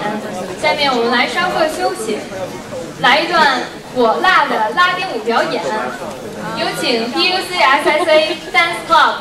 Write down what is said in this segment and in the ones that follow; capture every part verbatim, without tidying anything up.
下面我们来稍作休息，来一段火辣的拉丁舞表演。有请 P U C S S A Dance Club。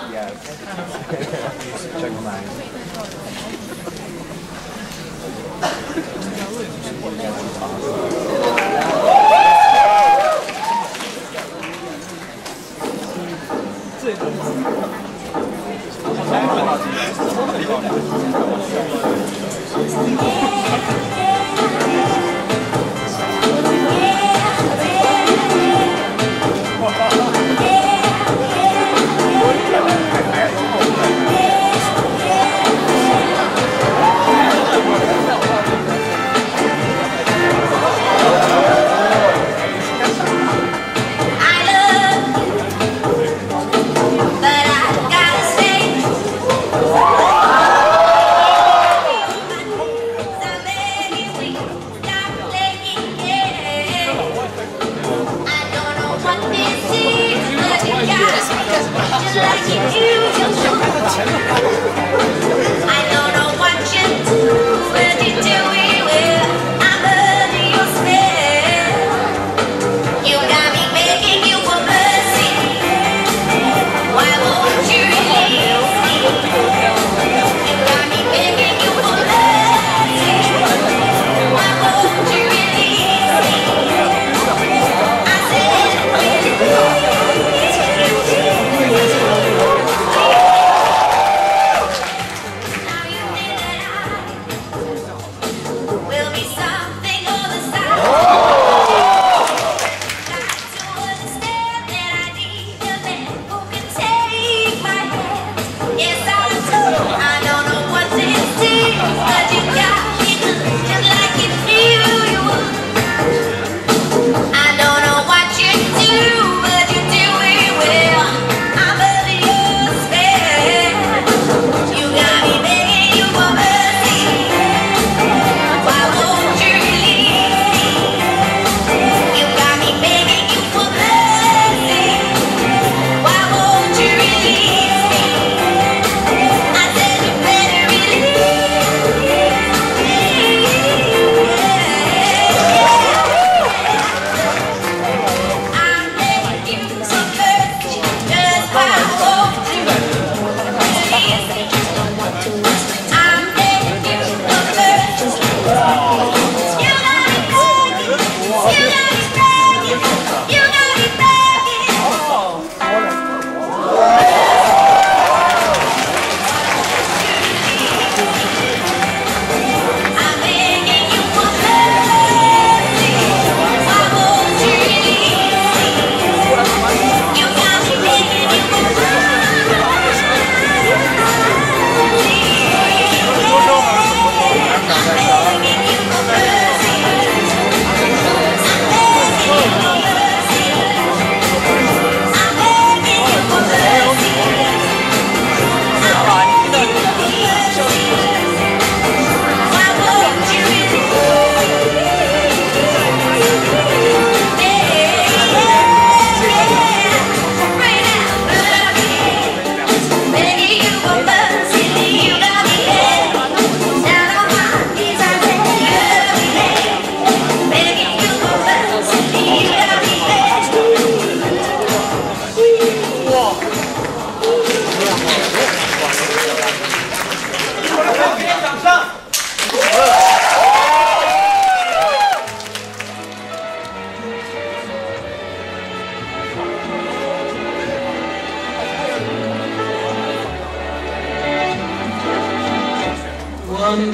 Cuando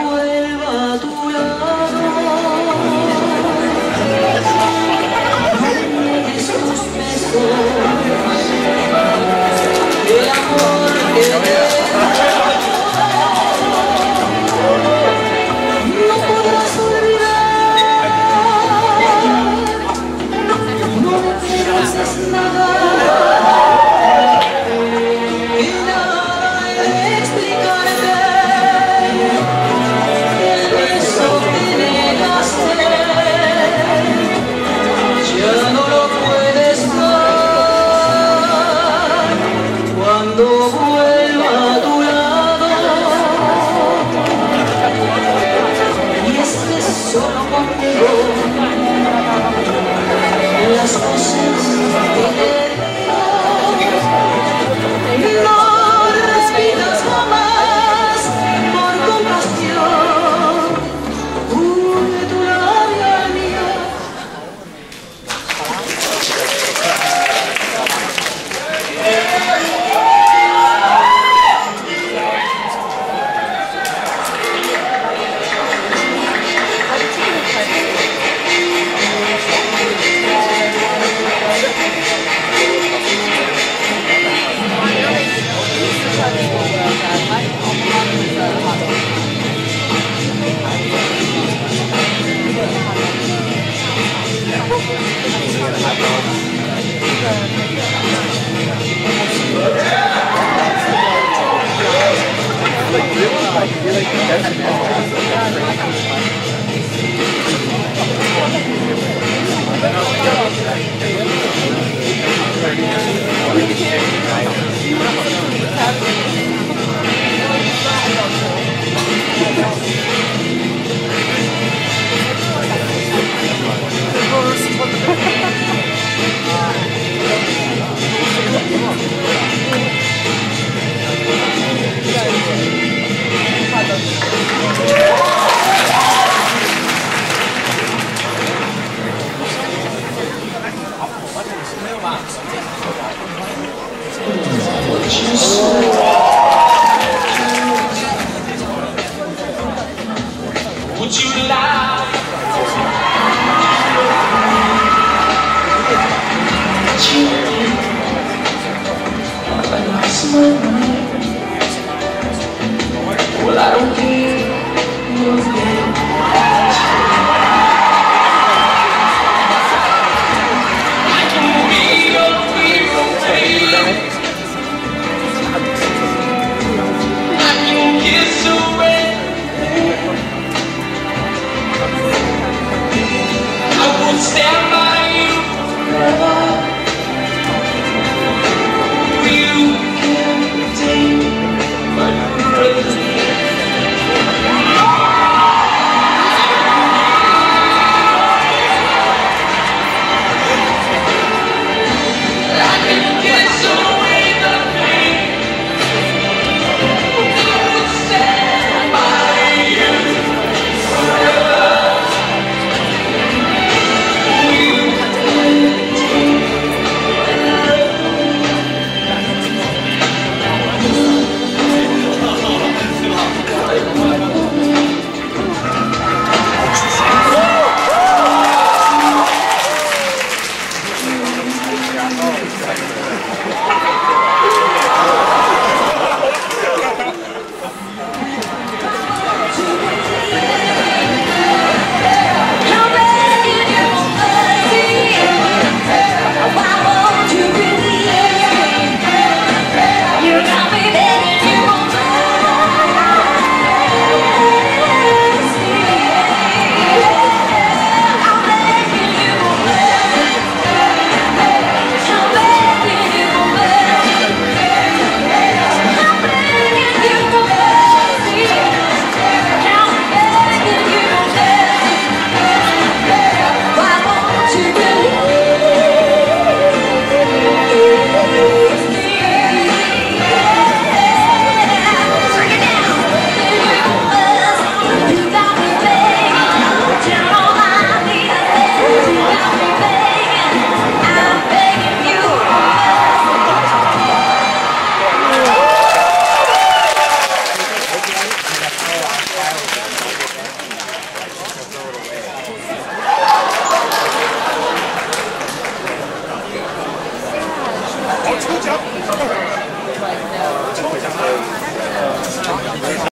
vuelva a tu lado, no niegues tus besos, el amor que no podrás olvidar, no me pienses nada. Yes. Would you lie? I lost my mind. Well, I don't care. No care. I can be your hero, baby. I can kiss away. I will stand by you forever. You can take my breath. I can kiss away the pain. I will stand by you forever. You can take 抽奖！